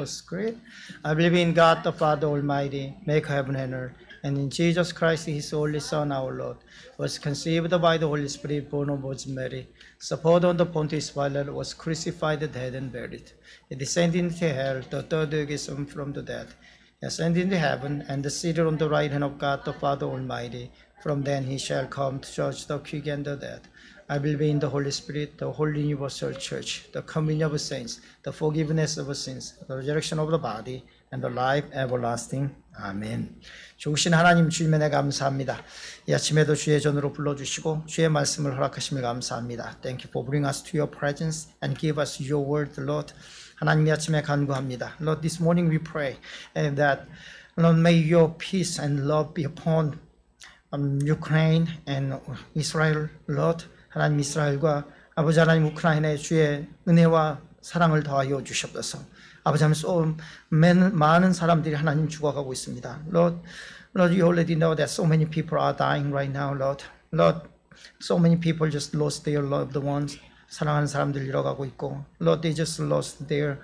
Spirit. I believe in God the Father Almighty, maker of heaven and earth, and in Jesus Christ, His only Son, our Lord, was conceived by the Holy Spirit, born of Virgin Mary, suffered under Pontius Pilate, was crucified, dead, and buried. He descended into hell, the third day he rose from the dead. He ascended into heaven, and seated on the right hand of God the Father Almighty. From then he shall come to judge the quick and the dead. I believe in the Holy Spirit, the Holy Universal Church, the communion of saints, the forgiveness of sins, the resurrection of the body, and the life everlasting. 아멘. 좋으신 하나님 주님의 내 감사합니다. 이 아침에도 주의 전으로 불러주시고 주의 말씀을 허락하심을 감사합니다. Thank you for bringing us to your presence and give us your word, Lord. 하나님 이 아침에 간구합니다. Lord, this morning we pray that Lord, may your peace and love be upon Ukraine and Israel, Lord. 하나님 이스라엘과 아버지 하나님 우크라이나의 주의 은혜와 사랑을 더하여 주시옵소서. 아버지 하나님 많은 사람들이 하나님 죽어가고 있습니다. Lord, you already know that so many people are dying right now, Lord. Lord, so many people just lost their loved ones. 사랑하는 사람들 잃어가고 있고, Lord, they just lost their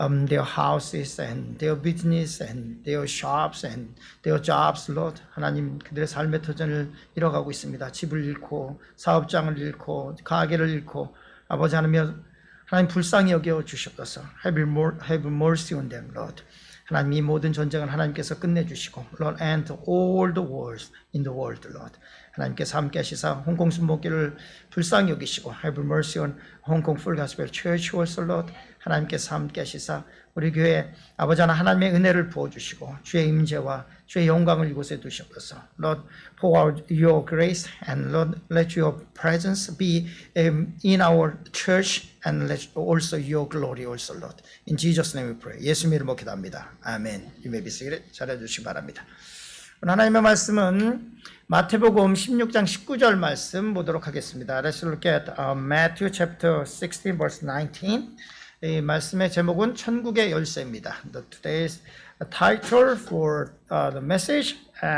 houses and their business and their shops and their jobs, Lord. 하나님 그들의 삶의 터전을 잃어가고 있습니다. 집을 잃고 사업장을 잃고 가게를 잃고 아버지 하나님 불쌍히 여겨 주시옵소서. Have mercy on them, Lord. 하나님 이 모든 전쟁을 하나님께서 끝내주시고, Lord, end all the wars in the world, Lord. 하나님께서 함께 하시사 홍콩 순복기를 불쌍히 여기시고 Have mercy on Hong Kong Full Gospel Church also, Lord. 하나님께서 함께 하시사 우리 교회 아버지 하나님의 은혜를 부어주시고 주의 임재와 주의 영광을 이곳에 두시옵소서. Lord, pour out your grace and Lord, let your presence be in our church and let also your glory also, Lord. In Jesus' name we pray. 예수님 이름으로 기도합니다. 아멘. You may be seated. 잘해주시기 바랍니다. 하나님의 말씀은 마태복음 16장 19절 말씀 보도록 하겠습니다. Let's look at Matthew chapter 16 verse 19. 이 말씀의 제목은 천국의 열쇠입니다. Today's title for the message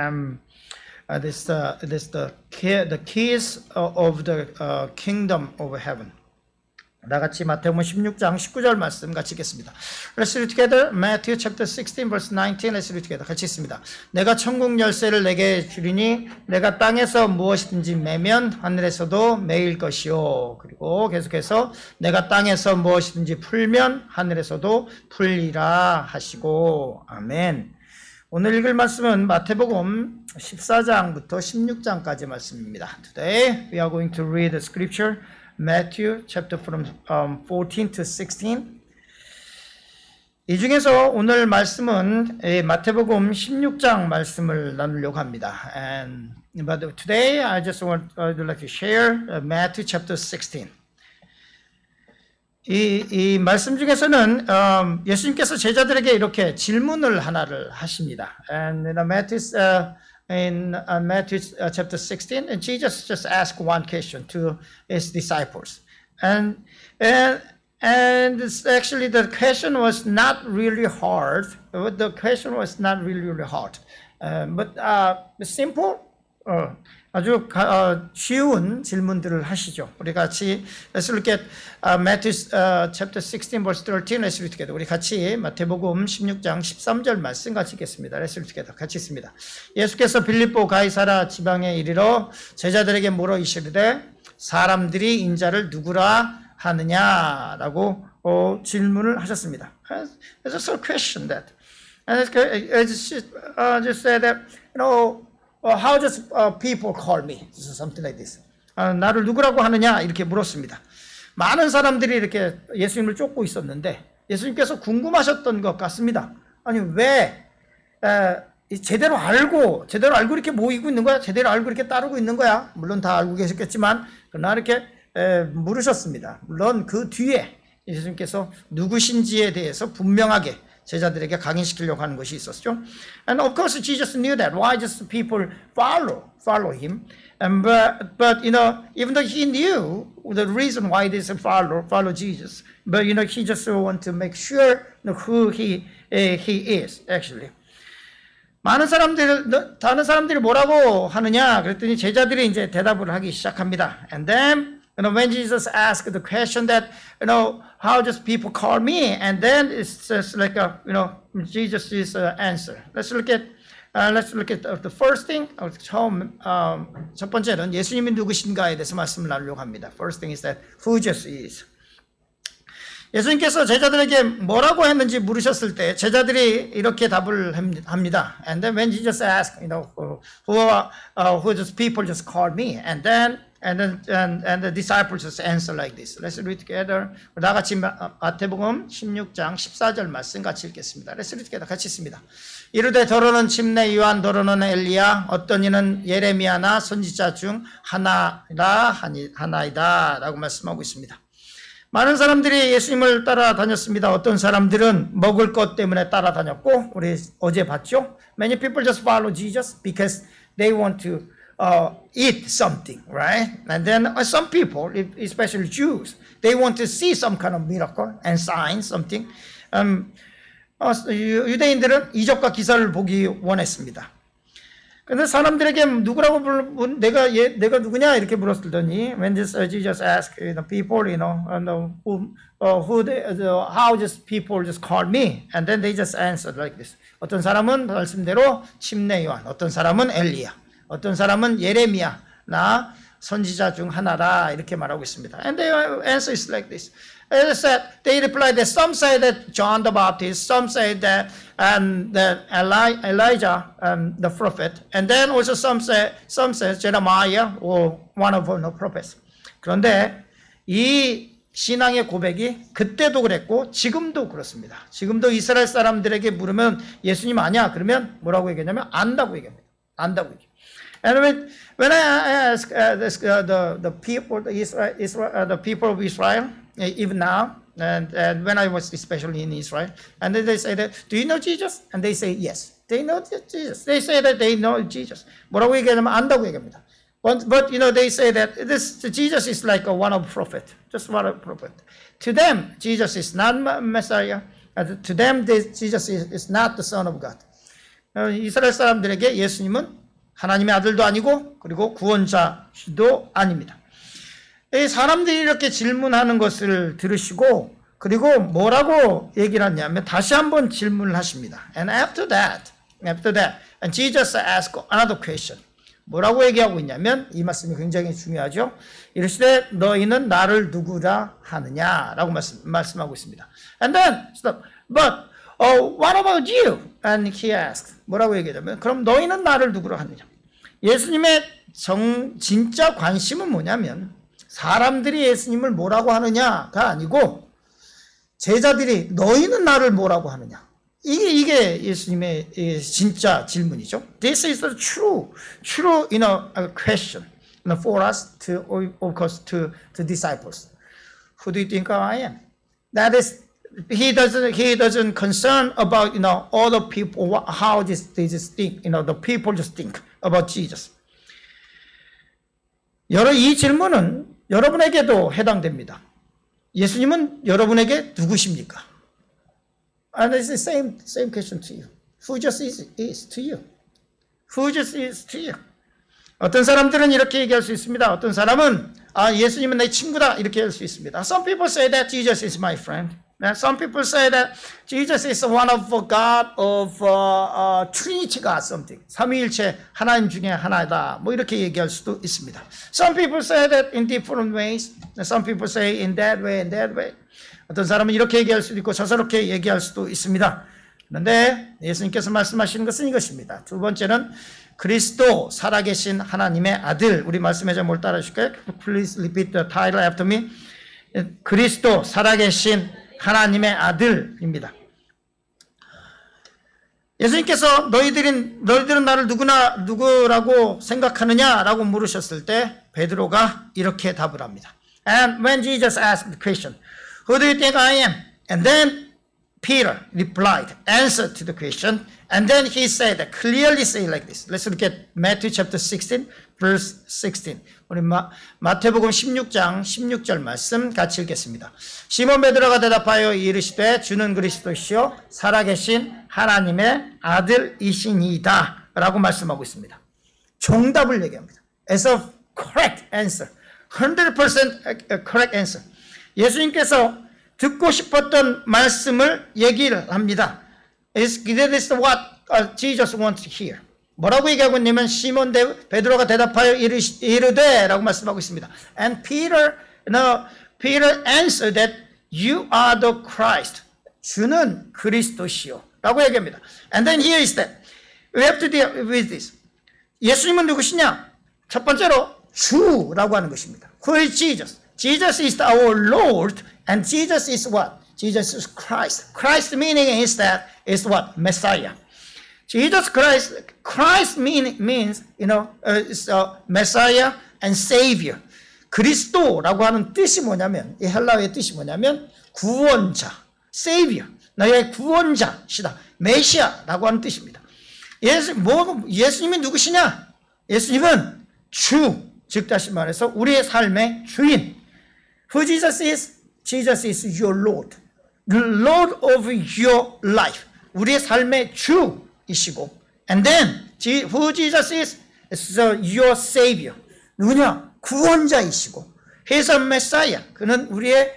this the keys of the kingdom of heaven. 나같이 마태복음 16장 19절 말씀 같이 읽겠습니다. Let's read together. Matthew chapter 16 verse 19. Let's read together. 같이 읽습니다. 내가 천국 열쇠를 내게 주리니 내가 땅에서 무엇이든지 매면 하늘에서도 매일 것이요. 그리고 계속해서 내가 땅에서 무엇이든지 풀면 하늘에서도 풀리라 하시고. 아멘. 오늘 읽을 말씀은 마태복음 14장부터 16장까지 말씀입니다. Today we are going to read the scripture Matthew chapter from 14 to 16. 이 중에서 오늘 말씀은 마태복음 16장 말씀을 나누려고 합니다. But today I just would like to share Matthew chapter 16. 이 말씀 중에서는 예수님께서 제자들에게 이렇게 질문을 하나를 하십니다. And in Matthew chapter 16, and Jesus just asked one question to his disciples, and actually the question was not really hard. The question was not really hard, but simple. 아주 쉬운 질문들을 하시죠. 우리 같이 Let's look at Matthew chapter 16 verse 13. Let's read together. 우리 같이 마태복음 16장 13절 말씀 같이 읽겠습니다. Let's read together. 같이 읽습니다. 예수께서 빌립보 가이사라 지방에 이르러 제자들에게 물어 이르시되 사람들이 인자를 누구라 하느냐라고 질문을 하셨습니다. It's a question that just said that how does people call me? Something like this. 나를 누구라고 하느냐 이렇게 물었습니다. 많은 사람들이 이렇게 예수님을 쫓고 있었는데 예수님께서 궁금하셨던 것 같습니다. 아니 왜 제대로 알고 이렇게 모이고 있는 거야? 제대로 알고 이렇게 따르고 있는 거야? 물론 다 알고 계셨겠지만 그러나 이렇게 물으셨습니다. 물론 그 뒤에 예수님께서 누구신지에 대해서 분명하게 제자들에게 강의시키려고 하는 것이 있었죠. And of course Jesus knew that. Why just people follow him? But even though he knew the reason why they follow Jesus, but he just want to make sure who he is actually. 다른 사람들이 뭐라고 하느냐 그랬더니 제자들이 이제 대답을 하기 시작합니다. And then when Jesus asked the question that, how does people call me? And then it's just like Jesus' answer. Let's look at the first thing. 첫 번째는 예수님이 누구신가에 대해서 말씀을 나누려고 합니다. First thing is that who Jesus is. 예수님께서 제자들에게 뭐라고 했는지 물으셨을 때 제자들이 이렇게 답을 합니다. And then when Jesus asked, who does people just call me? And the disciples just answer like this. Let's read together. 다 같이 마태복음 16장 14절 말씀 같이 읽겠습니다. Let's read together. 같이 읽습니다. 이르되 더러는 침례 요한 더러는 엘리야 어떤 이는 예레미야나 선지자 중 하나이다 라고 말씀하고 있습니다. 많은 사람들이 예수님을 따라다녔습니다. 어떤 사람들은 먹을 것 때문에 따라다녔고 우리 어제 봤죠? Many people just follow Jesus because they want to eat something, right? And then some people, especially Jews, they want to see some kind of miracle and sign, something. 유대인들은 이적과 기사를 보기 원했습니다. 근데 사람들에게 누구라고 내가 누구냐 이렇게 물었더니 when Jesus asked people, how just people just call me, and then they just answered like this. 어떤 사람은 말씀대로 침례 요한, 어떤 사람은 엘리야, 어떤 사람은 예레미야, 나 선지자 중 하나라 이렇게 말하고 있습니다. And the answer is like this. They replied that some say that John the Baptist, some say that Elijah, the prophet, and then also some say Jeremiah or one of the prophets. 그런데 이 신앙의 고백이 그때도 그랬고 지금도 그렇습니다. 지금도 이스라엘 사람들에게 물으면 예수님 아니야? 그러면 뭐라고 얘기하냐면 안다고 얘기합니다. 안다고 얘기합니다. And when I ask the people of Israel, even now, and when I was especially in Israel, and then they say that, do you know Jesus? And they say yes, they know Jesus. They say that they know Jesus. 뭐라고 얘기하냐면 안다고 얘기합니다. But they say that Jesus is like one of prophet, just one of prophet. To them, Jesus is not Messiah. To them, Jesus is not the Son of God. 이스라엘 사람들에게 예수님은 하나님의 아들도 아니고 그리고 구원자도 아닙니다. 사람들이 이렇게 질문하는 것을 들으시고 그리고 뭐라고 얘기를 하냐면 다시 한번 질문을 하십니다. And after that, and Jesus asked another question. 뭐라고 얘기하고 있냐면 이 말씀이 굉장히 중요하죠. 이르시되 너희는 나를 누구라 하느냐라고 말씀하고 있습니다. And then stop. But what about you? And he asked. 뭐라고 얘기하냐면 그럼 너희는 나를 누구라 하느냐? 예수님의 진짜 관심은 뭐냐면 사람들이 예수님을 뭐라고 하느냐가 아니고 제자들이 너희는 나를 뭐라고 하느냐. 이게 예수님의 진짜 질문이죠. This is the true question for us to, of course, to disciples. Who do you think I am? That is, he doesn't concern about all the people how they just think. The people just think about Jesus. 이 질문은 여러분에게도 해당됩니다. 예수님은 여러분에게 누구십니까? And it's the same question to you. Who just is to you? Who just is to you? 어떤 사람들은 이렇게 얘기할 수 있습니다. 어떤 사람은 예수님은 내 친구다 이렇게 할 수 있습니다. Some people say that Jesus is my friend. And some people say that Jesus is one of God of Trinity God something. 삼위일체 하나님 중에 하나다. 뭐 이렇게 얘기할 수도 있습니다. Some people say that in different ways. And some people say in that way, in that way. 어떤 사람은 이렇게 얘기할 수도 있고 저렇게 얘기할 수도 있습니다. 그런데 예수님께서 말씀하시는 것은 이것입니다. 두 번째는 그리스도 살아계신 하나님의 아들. 우리 말씀에 좀 뭘 따라주실까요? Please repeat the title after me. 그리스도 살아계신 하나님의 아들입니다. 예수님께서 너희들은 나를 누구라고 생각하느냐라고 물으셨을 때 베드로가 이렇게 답을 합니다. And when Jesus asked the question, who do you think I am? And then Peter replied, answered to the question, and then he said, clearly say like this. Let's look at Matthew chapter 16, verse 16. 우리 마태복음 16장 16절 말씀 같이 읽겠습니다. 시몬 베드로가 대답하여 이르시되 주는 그리스도시요 살아계신 하나님의 아들이시니이다 라고 말씀하고 있습니다. 정답을 얘기합니다. As a correct answer. 100% correct answer. 예수님께서 듣고 싶었던 말씀을 얘기를 합니다. That is what Jesus wants to hear. 뭐라고 얘기하고 있냐면 시몬 베드로가 대답하여 이르되 라고 말씀하고 있습니다. And Peter answered that you are the Christ. 주는 그리스도시요 라고 얘기합니다. And then here is that we have to deal with this. 예수님은 누구시냐? 첫 번째로 주라고 하는 것입니다. Who is Jesus? Jesus is our Lord, and Jesus is what? Jesus is Christ. Christ meaning is what? Messiah. Jesus Christ means, is a Messiah and Savior. 그리스도라고 하는 뜻이 뭐냐면, 이 헬라어의 뜻이 뭐냐면, 구원자, Savior. 너의 구원자시다. 메시아라고 하는 뜻입니다. 예수님이 누구시냐? 예수님은 주, 즉 다시 말해서 우리의 삶의 주인. Who Jesus is? Jesus is your Lord. The Lord of your life. 우리의 삶의 주이시고. And then, who Jesus is? Is your Savior. 누구냐? 구원자이시고. He is a Messiah. 그는 우리의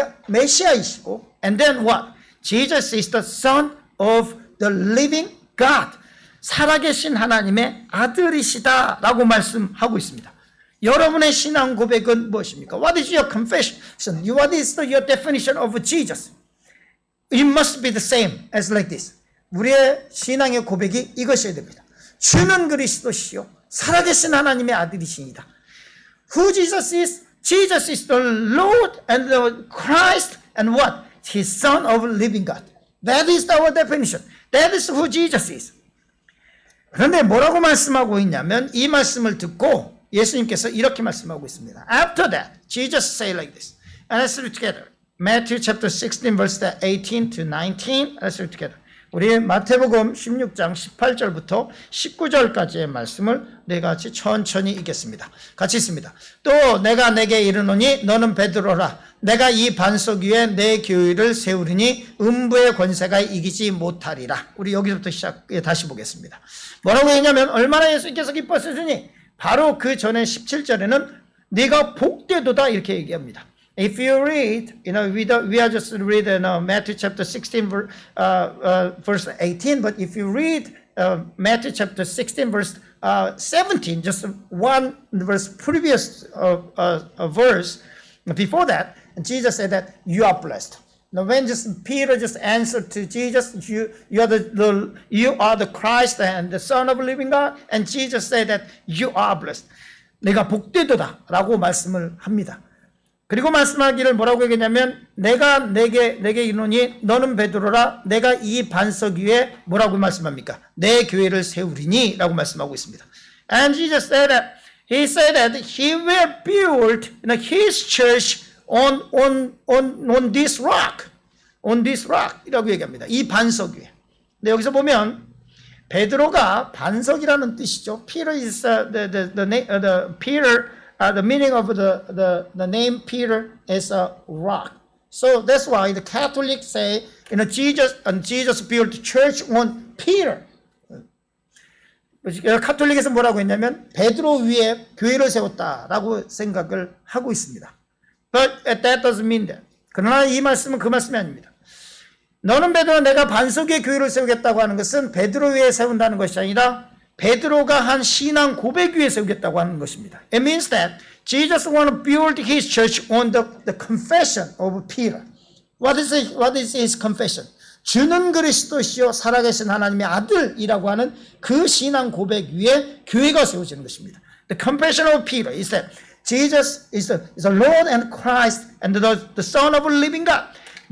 메시아이시고. And then what? Jesus is the Son of the living God. 살아계신 하나님의 아들이시다 라고 말씀하고 있습니다. 여러분의 신앙 고백은 무엇입니까? What is your confession? What is your definition of Jesus? It must be the same as like this. 우리의 신앙의 고백이 이것이어야 됩니다. 주는 그리스도시요 살아계신 하나님의 아들이십니다. Who Jesus is? Jesus is the Lord and the Christ and what? His Son of living God. That is our definition. That is who Jesus is. 그런데 뭐라고 말씀하고 있냐면 이 말씀을 듣고 예수님께서 이렇게 말씀하고 있습니다. After that, Jesus said like this. And let's read together. Matthew chapter 16 verse 18 to 19. Let's read together. 우리 마태복음 16장 18절부터 19절까지의 말씀을 네 같이 천천히 읽겠습니다. 같이 읽습니다. 또 내가 내게 이르노니 너는 베드로라. 내가 이 반석 위에 내 교회를 세우리니 음부의 권세가 이기지 못하리라. 우리 여기서부터 다시 보겠습니다. 뭐라고 했냐면 얼마나 예수님께서 기뻐하시니 바로 그 전에 17절에는 네가 복되도다 이렇게 얘기합니다. If you read, we are just read Matthew chapter 16 verse 18, but if you read Matthew chapter 16 verse 17, just one verse previous verse before that, Jesus said that you are blessed. Now when Peter just answered to Jesus, you are the Christ and the Son of the living God, and Jesus said that you are blessed. 내가 복되도다라고 말씀을 합니다. 그리고 말씀하기를 뭐라고 얘기했냐면 내가 내게 이르노니 너는 베드로라. 내가 이 반석 위에 뭐라고 말씀합니까? 내 교회를 세우리니 라고 말씀하고 있습니다. And Jesus said that he said that he will build his church on this rock. on this rock 이라고 얘기합니다. 이 반석 위에. 근데 여기서 보면 베드로가 반석이라는 뜻이죠. Peter is the meaning of the name Peter is a rock. So that's why the Catholics say, Jesus built the church on Peter. 카톨릭에서 뭐라고 했냐면 베드로 위에 교회를 세웠다라고 생각을 하고 있습니다. But that doesn't mean that. 그러나 이 말씀은 그 말씀이 아닙니다. 너는 베드로 내가 반석 위에 교회를 세우겠다고 하는 것은 베드로 위에 세운다는 것이 아니라 베드로가 한 신앙 고백 위에 세우겠다고 하는 것입니다. It means that Jesus want to build his church on the confession of Peter. What is his confession? 주는 그리스도시요 살아계신 하나님의 아들이라고 하는 그 신앙 고백 위에 교회가 세워지는 것입니다. The confession of Peter is that Jesus is the Lord and Christ and the Son of the living God.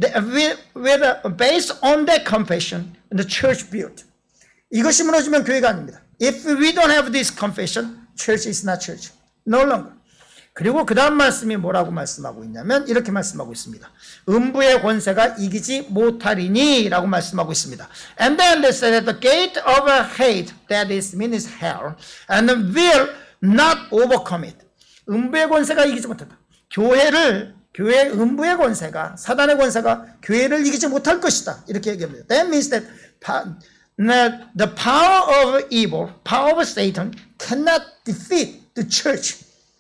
Based on that confession, the church built. 이것이 무너지면 교회가 아닙니다. If we don't have this confession, church is not church. No longer. 그리고 그 다음 말씀이 뭐라고 말씀하고 있냐면 이렇게 말씀하고 있습니다. 음부의 권세가 이기지 못하리니 라고 말씀하고 있습니다. And then they said that the gate of hate, that is means hell, and will not overcome it. 음부의 권세가 이기지 못한다. 교회 음부의 권세가, 사단의 권세가 교회를 이기지 못할 것이다. 이렇게 얘기합니다. That means that the power of evil, power of Satan cannot defeat the church.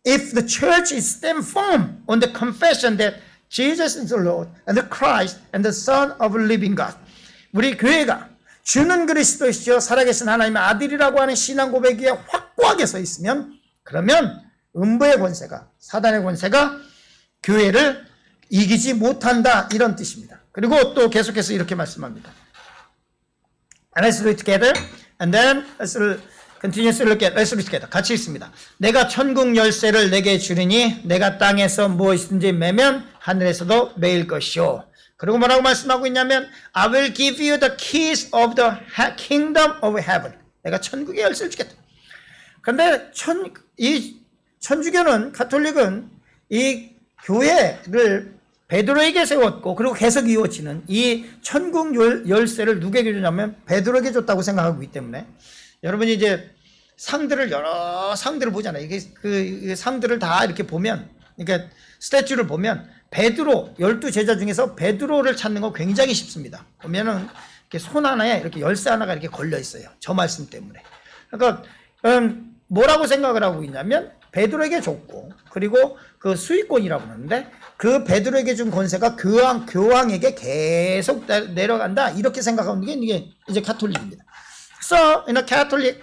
if the church is stand firm on the confession that Jesus is the Lord and the Christ and the Son of the living God. 우리 교회가 주는 그리스도시요 살아계신 하나님의 아들이라고 하는 신앙 고백에 확고하게 서 있으면 그러면 음부의 권세가 사단의 권세가 교회를 이기지 못한다 이런 뜻입니다. 그리고 또 계속해서 이렇게 말씀합니다. And let's read together and then let's continue to look at let's read together. 같이 읽습니다. 내가 천국 열쇠를 내게 주리니 내가 땅에서 무엇이든지 매면 하늘에서도 매일 것이요. 그리고 뭐라고 말씀하고 있냐면 I will give you the keys of the kingdom of heaven. 내가 천국의 열쇠를 주겠다. 그런데 이 천주교는 가톨릭은 이 교회를 베드로에게 세웠고 그리고 계속 이어지는 이 천국 열쇠를 누구에게 주냐면 베드로에게 줬다고 생각하고 있기 때문에 여러분이 이제 여러 상들을 보잖아요. 이게 그 상들을 다 이렇게 보면 그러니까 스태츄를 보면 베드로 12제자 중에서 베드로를 찾는 거 굉장히 쉽습니다. 보면은 이렇게 손 하나에 이렇게 열쇠 하나가 이렇게 걸려 있어요. 저 말씀 때문에. 그러니까 뭐라고 생각을 하고 있냐면 베드로에게 줬고 그리고 그 수익권이라고 하는데 그 베드로에게 준 권세가 교황에게 계속 내려간다 이렇게 생각하는 게 이게 이제 가톨릭입니다. So in a Catholic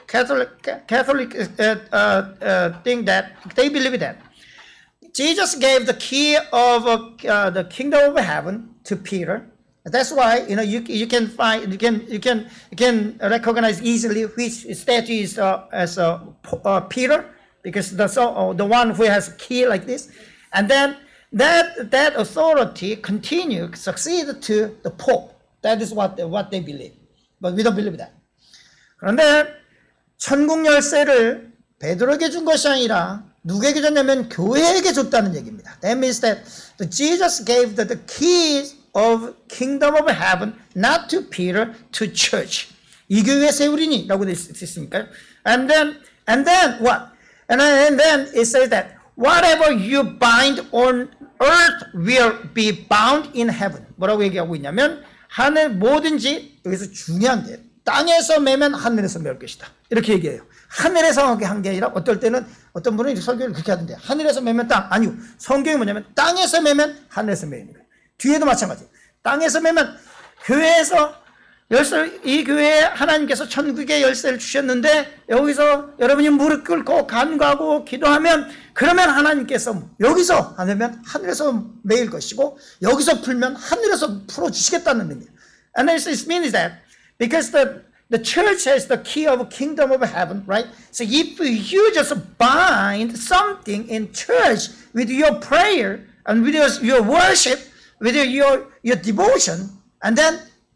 think that they believe that Jesus gave the key of the kingdom of heaven to Peter. That's why you can find you can recognize easily which statue is as Peter because the one who has a key like this, and then that authority succeed to the Pope. That is what they believe, but we don't believe that. 그런데 천국 열쇠를 베드로에게 준 것이 아니라 누구에게 줬냐면 교회에게 줬다는 얘기입니다. That means that Jesus gave the keys of kingdom of heaven not to Peter, to church. 이 교회 세우리니라고 되어 있으니까요. And then what? And then it says that whatever you bind on earth will be bound in heaven. 뭐라고 얘기하고 있냐면 하늘 뭐든지 여기서 중요한 게 땅에서 매면 하늘에서 매울 것이다. 이렇게 얘기해요. 하늘에서 한 게 아니라 어떨 때는 어떤 분은 설교를 그렇게 하던데 하늘에서 매면 땅 아니요. 성경이 뭐냐면 땅에서 매면 하늘에서 매는 거예요. 뒤에도 마찬가지. 땅에서 매면 교회에서 열쇠 이 교회에 하나님께서 천국의 열쇠를 주셨는데 여기서 여러분이 무릎 꿇고 간구하고 기도하면 그러면 하나님께서 여기서 하면 하늘에서 매일 것이고 여기서 풀면 하늘에서 풀어 주시겠다는 의미예요. And this means that because the church has the key of the kingdom of heaven, right? So if you just bind something in church with your prayer and with your worship, with your devotion, and then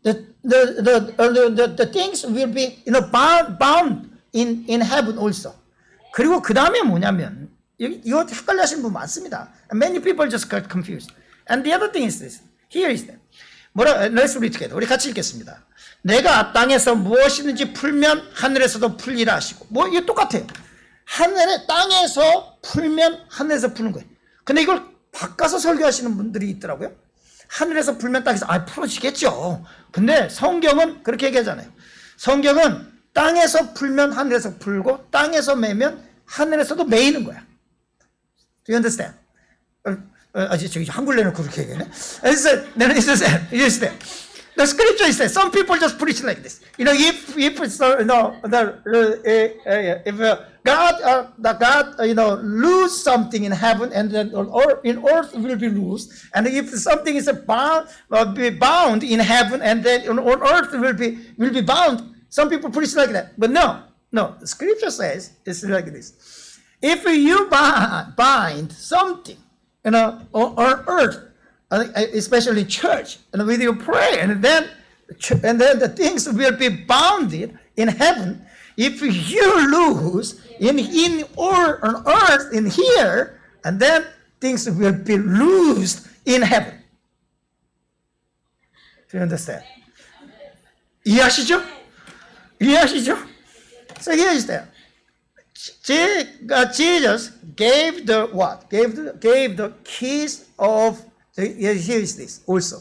the things will be bound in heaven also. 그리고 그 다음에 뭐냐면 이거 헷갈려 하시는 분 많습니다. And many people just got confused. And the other thing is this. Here is that. Let's read together. 우리 같이 읽겠습니다. 내가 땅에서 무엇이든지 풀면 하늘에서도 풀리라 하시고. 뭐 이게 똑같아요. 땅에서 풀면 하늘에서 푸는 거예요. 근데 이걸 바꿔서 설교하시는 분들이 있더라고요. 하늘에서 풀면 땅에서 풀어지겠죠. 근데 성경은 그렇게 얘기하잖아요. 성경은 땅에서 풀면 하늘에서 풀고 땅에서 매면 하늘에서도 매이는 거야. Do you understand? 저기 한글 내놓고 그렇게 얘기하네. The scripture says some people just preach like this. God lose something in heaven and then in earth will be loose, and if something is be bound in heaven and then on earth will be bound, some people preach like that. But no, the scripture says it's like this. If you bind something on earth, especially church, and with your prayer, and then the things will be bounded in heaven. If you lose on earth in here, and then things will be loosed in heaven. Do you understand? 이해하시죠? So here is that. Jesus gave the what? Gave the keys of. Here is this also.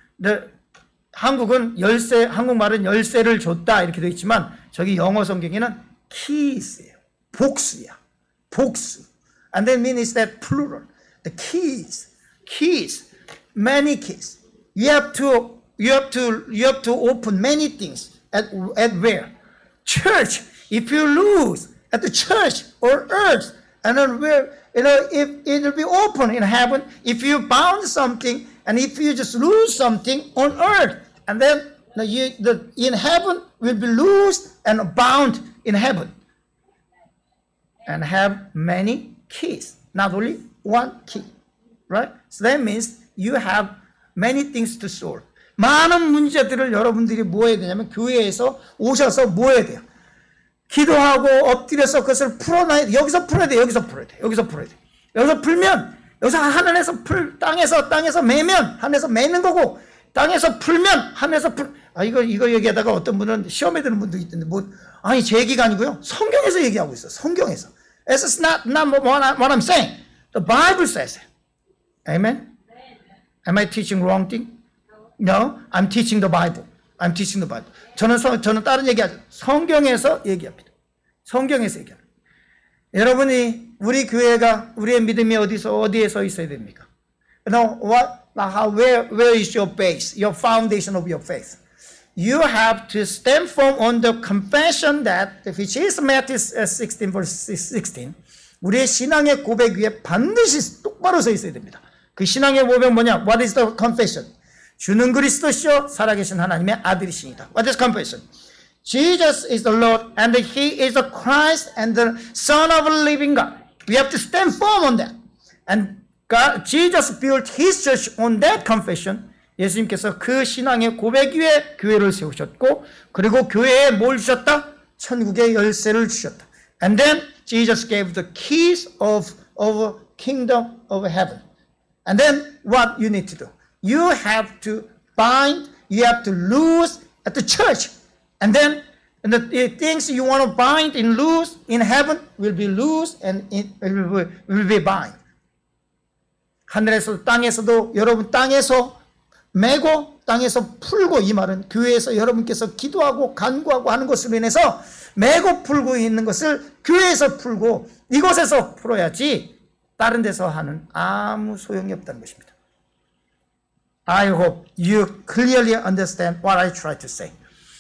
한국말은 열쇠를 줬다 이렇게 되어 있지만 저기 영어 성경에는 keys예요. 복수. And that means that plural. The keys, many keys. You have to open many things at where? Church. If you lose at the church or earth, and then where, if it will be open in heaven, if you bound something, and if you just lose something on earth, and then in heaven will be loosed and bound in heaven, and have many keys, not only one key, right? So that means you have many things to solve. 많은 문제들을 여러분들이 뭐 해야 되냐면 교회에서 오셔서 뭐 해야 돼요? 기도하고 엎드려서 그것을 풀어놔야 돼. 여기서 풀어야 돼. 여기서 풀어야 돼. 여기서 풀어야 돼. 여기서 풀면, 여기서 하늘에서 땅에서 매면 하늘에서 매는 거고, 땅에서 풀면 하늘에서 이거 얘기하다가 어떤 분은 시험에 드는 분도 있던데, 아니 제 얘기가 아니고요. 성경에서 얘기하고 있어. 성경에서. This is not what I'm saying. The Bible says it. Amen? Am I teaching wrong thing? No, I'm teaching the Bible. I'm teaching the Bible. 저는 다른 얘기하죠. 성경에서 얘기합니다. 성경에서 얘기합니다. 여러분이 우리 교회가 우리의 믿음이 어디에 서 있어야 됩니까? Where is your base, your foundation of your faith? You have to stand firm on the confession that, which is Matthew 16 verse 16. 우리의 신앙의 고백 위에 반드시 똑바로 서 있어야 됩니다. 그 신앙의 고백 뭐냐? What is the confession? 주는 그리스도시요 살아계신 하나님의 아들이시니다. What is confession? Jesus is the Lord and He is the Christ and the Son of the living God. We have to stand firm on that. And Jesus built His church on that confession. 예수님께서 그 신앙의 고백 위에 교회를 세우셨고, 그리고 교회에 뭘 주셨다? 천국의 열쇠를 주셨다. And then Jesus gave the keys of kingdom of heaven. And then what you need to do? You have to bind, you have to loose at the church. And then the things you want to bind and loose in heaven will be loose and it will be bind. 하늘에서도 땅에서도 여러분 땅에서 매고 땅에서 풀고, 이 말은 교회에서 여러분께서 기도하고 간구하고 하는 것으로 인해서 매고 풀고 있는 것을 교회에서 풀고 이곳에서 풀어야지 다른 데서 하는 아무 소용이 없다는 것입니다. I hope you clearly understand what I try to say.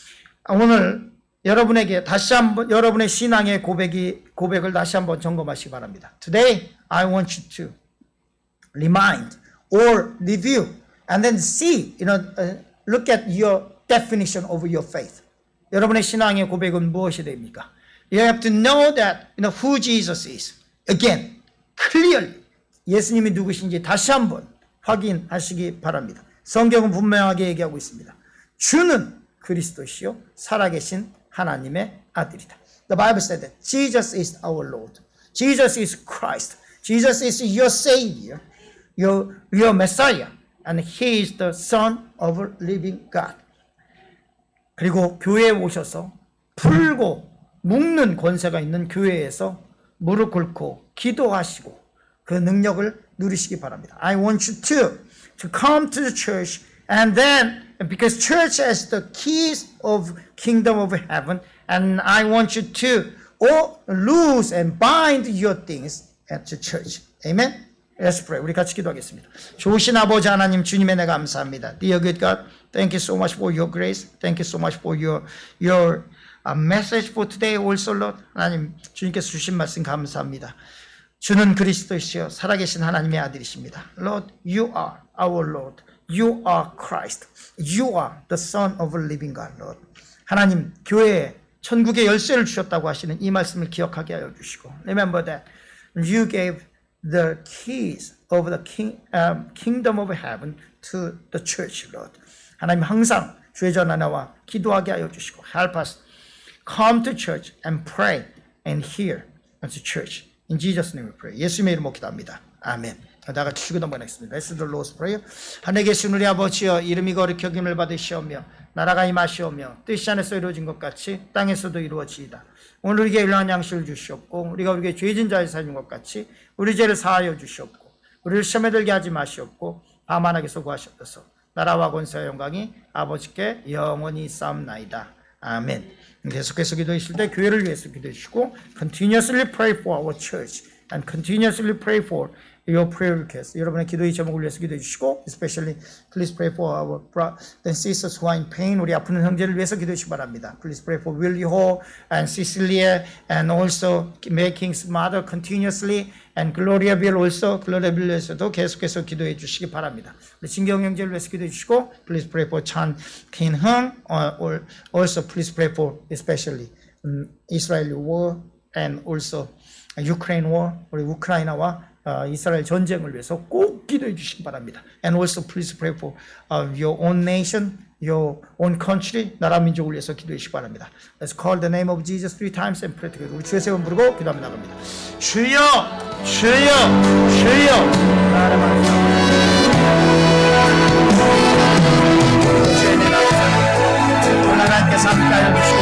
오늘 여러분에게 다시 한번 여러분의 신앙의 고백을 다시 한번 점검하시기 바랍니다. Today I want you to remind or review and then see, look at your definition of your faith. 여러분의 신앙의 고백은 무엇이 됩니까? You have to know that who Jesus is. Again, clearly 예수님이 누구신지 다시 한번 확인하시기 바랍니다. 성경은 분명하게 얘기하고 있습니다. 주는 그리스도시요 살아계신 하나님의 아들이다. The Bible said that Jesus is our Lord. Jesus is Christ. Jesus is your Savior, your Messiah, and He is the Son of a living God. 그리고 교회에 오셔서 풀고 묶는 권세가 있는 교회에서 무릎 꿇고 기도하시고 그 능력을 누리시기 바랍니다. I want you to come to the church, and then because church has the keys of kingdom of heaven, and I want you to loose and bind your things at the church. Amen. Let's pray. 우리 같이 기도하겠습니다. 좋으신 아버지 하나님, 주님의 은혜 감사합니다. Dear good God, thank you so much for your grace. Thank you so much for your message for today also, Lord. 하나님, 주님께서 주신 말씀 감사합니다. 주는 그리스도시여 살아계신 하나님의 아들이십니다. Lord, you are our Lord. You are Christ. You are the Son of a living God, Lord. 하나님, 교회에 천국의 열쇠를 주셨다고 하시는 이 말씀을 기억하게 하여 주시고, Remember that you gave the keys of the kingdom of heaven to the church, Lord. 하나님 항상 주의 전화 나와 기도하게 하여 주시고, Help us come to church and pray and hear at the church. In Jesus' name we pray. 예수님의 이름으로 기도합니다. 아멘. 다 같이 주기도 한번 하겠습니다. Let's do the Lord's Prayer. 하늘에 계신 우리 아버지여, 이름이 거룩히 여김을 받으시오며 나라가 임하시오며 뜻이 하늘에서 이루어진 것 같이 땅에서도 이루어지이다. 오늘 우리에게 일용할 양식을 주시옵고 우리가 우리에게 죄진 자의 사준 것 같이 우리 죄를 사하여 주시옵고 우리를 시험에 들게 하지 마시옵고 다만하게 소구하셨소서. 나라와 권세와 영광이 아버지께 영원히 쌓옵나이다. 아멘. 계속해서 기도하실 때 교회를 위해서 기도해 주시고 Continuously pray for our church. and continuously pray for your prayer requests. 여러분의 기도의 제목을 위해서 기도해 주시고, especially please pray for our brothers and sisters who are in pain. 우리 아픈 형제를 위해서 기도해 주시기 바랍니다. Please pray for Willie Ho and Cecilia, and also Making's mother continuously, and Gloria Bill also. Gloria Bill에서도 계속해서 기도해 주시기 바랍니다. 우리 진경 형제를 위해서 기도해 주시고, please pray for Chan Kin Hung, or also please pray for especially Israel war and also Ukraine war. 우리 우크라이나와 이스라엘 전쟁을 위해서 꼭 기도해 주시기 바랍니다. And also please pray for your own nation, your own country, 나라 민족을 위해서 기도해 주시기 바랍니다. Let's call the name of Jesus 3 times and pray together. 우리 주의 세번 부르고 기도하며 나갑니다. 주여, 주여, 주여. 주의 내 나라 하나님께 삶을 하여 주시고